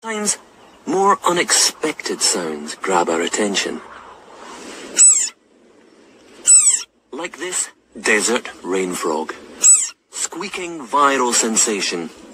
Sometimes more unexpected sounds grab our attention. Like this desert rain frog. Squeaking viral sensation